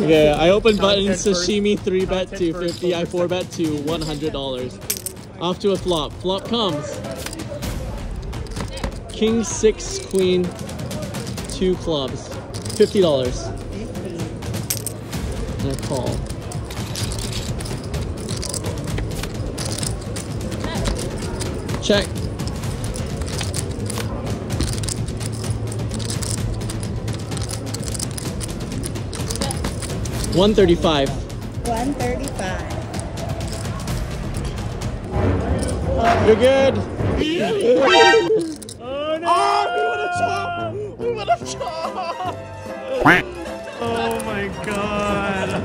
Okay, I open buttons, sashimi 3-bet to 50, I 4-bet to $100. Off to a flop. Flop comes. King 6 queen 2 clubs. $50. And a call. Check. $135. 135. You're good. Oh no! Oh, we would have chopped. We would have chopped. Oh my god!